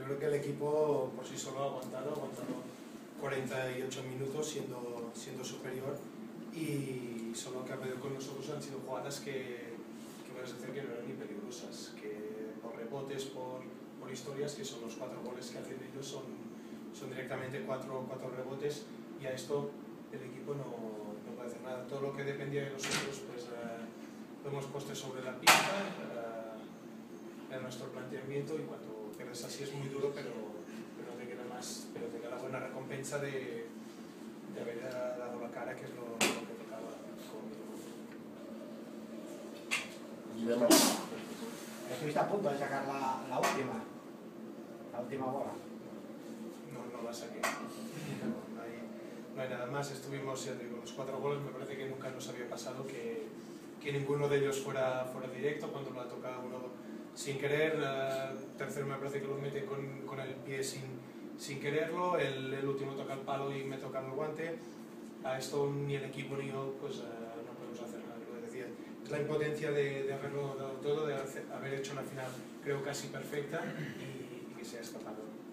creo que el equipo por sí solo ha aguantado 48 minutos siendo superior, y solo lo que ha pedido con nosotros han sido jugadas que puedes decir que no eran ni peligrosas, que por rebotes, por historias, que son los 4 goles que hacen ellos, son directamente 4 rebotes, y a esto el equipo no puede hacer nada. Todo lo que dependía de nosotros pues lo hemos puesto sobre la pista, en nuestro planteamiento, y cuando pierdes así es muy duro, pero no te queda más, pero te queda la buena recompensa de haber dado la cara, que es lo que tocaba conmigo. Estuviste a punto de sacar la última bola. No la saqué. No hay nada más. Estuvimos, ya digo, los 4 goles. Me parece que nunca nos había pasado que ninguno de ellos fuera directo. Cuando lo ha tocado uno sin querer, tercero me parece que lo mete con el pie sin quererlo, el último toca el palo y me toca el guante. A esto ni el equipo ni yo pues no podemos hacer nada. Lo decía, es la impotencia de haberlo dado todo, de haber hecho una final creo casi perfecta, y que se ha escapado.